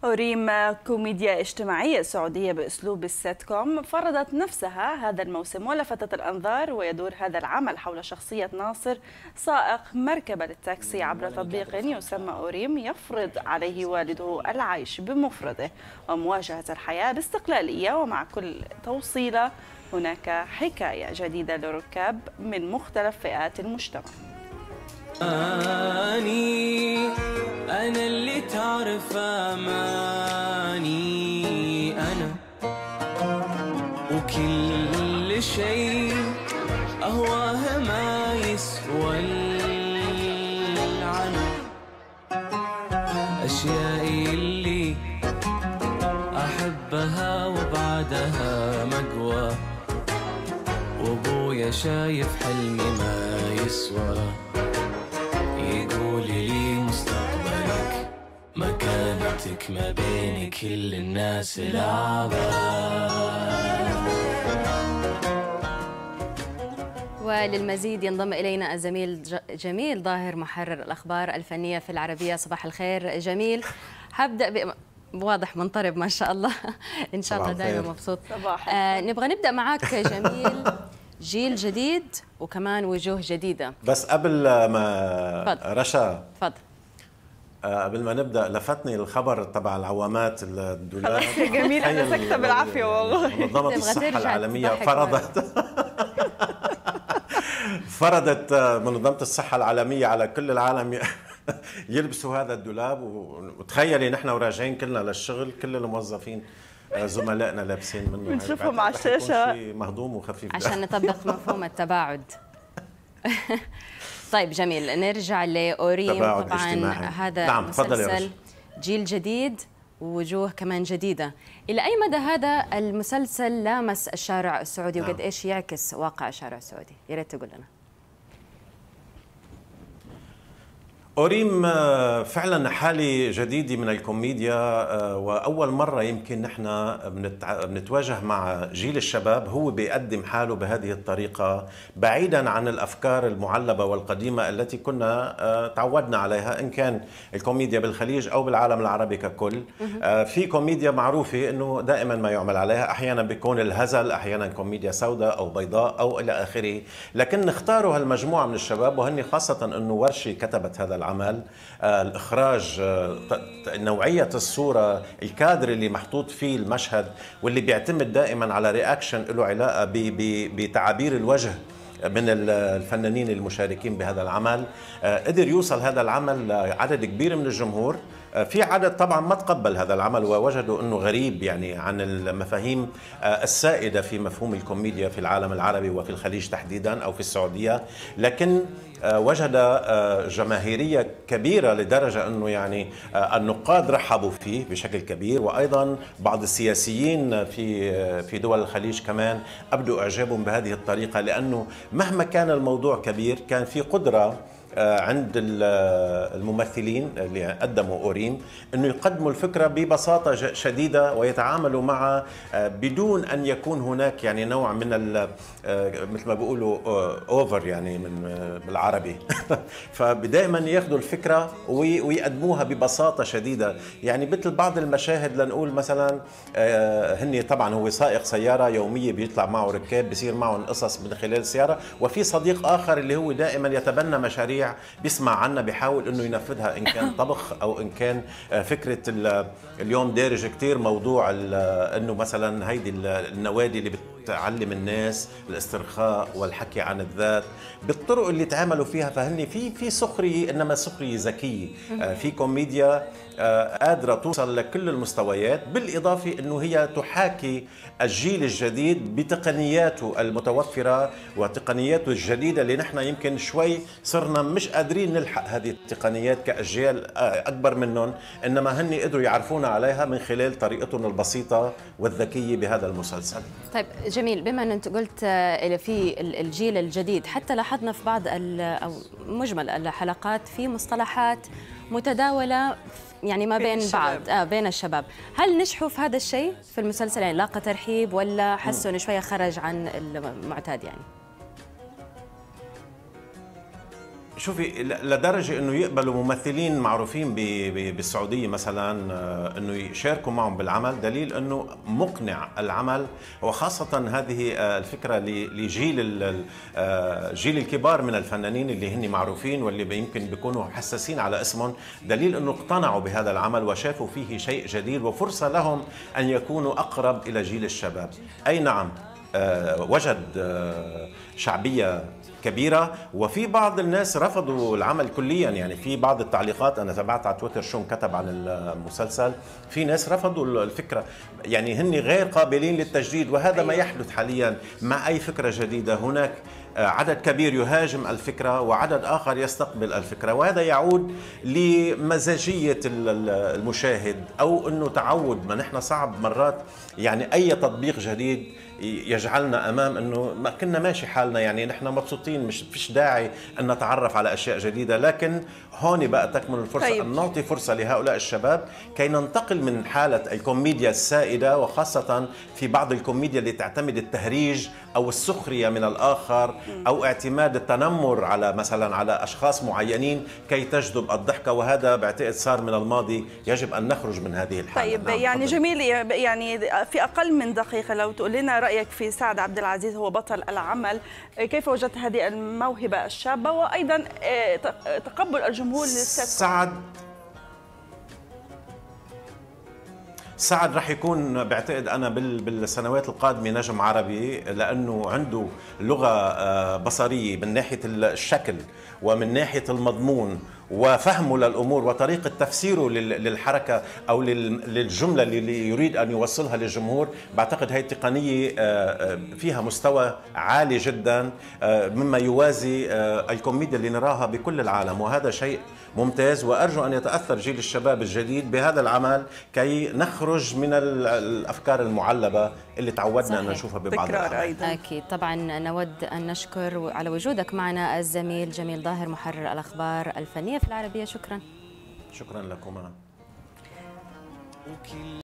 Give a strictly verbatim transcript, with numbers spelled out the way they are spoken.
أوريم كوميديا اجتماعية سعودية بأسلوب السيت كوم فرضت نفسها هذا الموسم ولفتت الأنظار، ويدور هذا العمل حول شخصية ناصر سائق مركبة للتاكسي عبر تطبيق يسمى أوريم يفرض عليه والده العيش بمفرده ومواجهة الحياة باستقلالية، ومع كل توصيلة هناك حكاية جديدة للركاب من مختلف فئات المجتمع. أني أنا اللي تعرف أماني أنا، وكل شيء أهواه ما يسوى العنى، أشيائي اللي أحبها وبعدها مقوى، وأبويا شايف حلمي ما يسوى، يقول لي مستقبلك مكانتك ما بين كل الناس العباد. وللمزيد ينضم إلينا الزميل جميل ظاهر محرر الأخبار الفنية في العربية. صباح الخير جميل. هبدأ ب... واضح منطرب ما شاء الله. إن شاء الله دائما مبسوط. صباح آه نبغى نبدأ معاك جميل. جيل جديد وكمان وجوه جديدة. بس قبل ما فضل. رشا تفضل. قبل ما نبدا لفتني الخبر تبع العوامات الدولار. خلاص يا جميل انا ساكته بالعافيه والله. منظمه الصحه العالميه فرضت فرضت منظمه الصحه العالميه على كل العالم يلبسوا هذا الدولاب، وتخيلي نحن وراجعين كلنا للشغل كل الموظفين زملائنا لابسين منه، بنشوفهم على الشاشه مهضوم وخفيف عشان نطبق مفهوم التباعد. طيب جميل، نرجع لأوريم. طبعا اجتماعي. هذا نعم. مسلسل جيل جديد ووجوه كمان جديدة. إلى أي مدى هذا المسلسل لامس الشارع السعودي وقد إيش يعكس واقع الشارع السعودي؟ يا ريت تقول لنا. أوريم فعلا حالة جديدة من الكوميديا، وأول مرة يمكن نحن بنتواجه مع جيل الشباب هو بيقدم حاله بهذه الطريقة بعيدا عن الأفكار المعلبة والقديمة التي كنا تعودنا عليها، إن كان الكوميديا بالخليج أو بالعالم العربي ككل. في كوميديا معروفة أنه دائما ما يعمل عليها، أحيانا بيكون الهزل، أحيانا كوميديا سوداء أو بيضاء أو إلى آخره، لكن نختاروا هالمجموعة من الشباب، وهن خاصة أنه ورشي كتبت هذا العمل، آه الإخراج، آه نوعية الصورة، الكادر اللي محطوط فيه المشهد، واللي بيعتمد دائما على رياكشن له علاقة بتعابير الوجه من الفنانين المشاركين بهذا العمل. آه قدر يوصل هذا العمل لعدد كبير من الجمهور. في عدد طبعا ما تقبل هذا العمل ووجدوا انه غريب يعني عن المفاهيم السائده في مفهوم الكوميديا في العالم العربي وفي الخليج تحديدا او في السعوديه، لكن وجد جماهيريه كبيره لدرجه انه يعني النقاد رحبوا فيه بشكل كبير، وايضا بعض السياسيين في في دول الخليج كمان ابدوا اعجابهم بهذه الطريقه، لانه مهما كان الموضوع كبير كان في قدره عند الممثلين اللي قدموا أوريم أنه يقدموا الفكرة ببساطة شديدة ويتعاملوا معها بدون أن يكون هناك يعني نوع من مثل ما بيقولوا أوفر يعني من بالعربي. فدائما ياخذوا الفكرة ويقدموها ببساطة شديدة، يعني مثل بعض المشاهد لنقول مثلا هني طبعا هو سائق سيارة يومية بيطلع معه ركاب بيصير معهم قصص من خلال السيارة، وفي صديق آخر اللي هو دائما يتبنى مشاريع بيسمع عنا بيحاول انه ينفذها، ان كان طبخ او ان كان فكره اليوم دارج كثير موضوع انه مثلا هيدي النوادي اللي بتعلم الناس الاسترخاء والحكي عن الذات بالطرق اللي تعاملوا فيها، فهني في في سخريه انما سخريه ذكيه، في كوميديا قادره توصل لكل المستويات، بالاضافه انه هي تحاكي الجيل الجديد بتقنياته المتوفره وتقنياته الجديده اللي نحن يمكن شوي صرنا مش قادرين نلحق هذه التقنيات كأجيال أكبر منهم، إنما هن قدروا يعرفونا عليها من خلال طريقتهم البسيطة والذكية بهذا المسلسل. طيب جميل، بما أن أنت قلت في الجيل الجديد، حتى لاحظنا في بعض أو مجمل الحلقات في مصطلحات متداولة يعني ما بين بعض آه بين الشباب، هل نجحوا في هذا الشيء في المسلسل؟ يعني لاقى ترحيب ولا حسوا إنه شوية خرج عن المعتاد يعني؟ شوفي لدرجه انه يقبلوا ممثلين معروفين بالسعوديه مثلا انه يشاركوا معهم بالعمل، دليل انه مقنع العمل، وخاصه هذه الفكره لجيل جيل الكبار من الفنانين اللي هن معروفين واللي يمكن بيكونوا حساسين على اسمهم، دليل انه اقتنعوا بهذا العمل وشافوا فيه شيء جديد وفرصه لهم ان يكونوا اقرب الى جيل الشباب. اي نعم وجد شعبية كبيرة، وفي بعض الناس رفضوا العمل كليا. يعني في بعض التعليقات أنا تابعت على تويتر شو انكتب عن المسلسل، في ناس رفضوا الفكرة، يعني هن غير قابلين للتجديد، وهذا أيوة. ما يحدث حاليا مع أي فكرة جديدة. هناك عدد كبير يهاجم الفكرة وعدد آخر يستقبل الفكرة، وهذا يعود لمزاجية المشاهد أو أنه تعود. ما نحن صعب مرات يعني أي تطبيق جديد يجعلنا امام انه ما كنا ماشي حالنا، يعني نحن مبسوطين، مش فيش داعي ان نتعرف على اشياء جديده. لكن هون بقى تكمن الفرصه طيب. ان نعطي فرصه لهؤلاء الشباب كي ننتقل من حاله الكوميديا السائده، وخاصه في بعض الكوميديا اللي تعتمد التهريج او السخريه من الاخر او اعتماد التنمر على مثلا على اشخاص معينين كي تجذب الضحكه، وهذا بعتقد صار من الماضي، يجب ان نخرج من هذه الحاله. طيب نعم يعني فضل. جميل، يعني في اقل من دقيقه لو تقول لنا رايك في سعد عبد العزيز، هو بطل العمل، كيف وجدت هذه الموهبه الشابه وايضا تقبل الجمهور للسيت؟ سعد سعد رح يكون بعتقد أنا بالسنوات القادمة نجم عربي، لأنه عنده لغة بصرية من ناحية الشكل ومن ناحية المضمون وفهمه للأمور وطريقة تفسيره للحركة أو للجملة اللي يريد أن يوصلها للجمهور. بعتقد هاي التقنية فيها مستوى عالي جدا مما يوازي الكوميديا اللي نراها بكل العالم، وهذا شيء ممتاز. وأرجو أن يتأثر جيل الشباب الجديد بهذا العمل كي نخرج من الأفكار المعلبة اللي تعودنا أن نشوفها ببعض الأحيان. أكيد. طبعا نود أن نشكر على وجودك معنا الزميل جميل ظاهر محرر الأخبار الفنية في العربية. شكرا. شكرا لكما.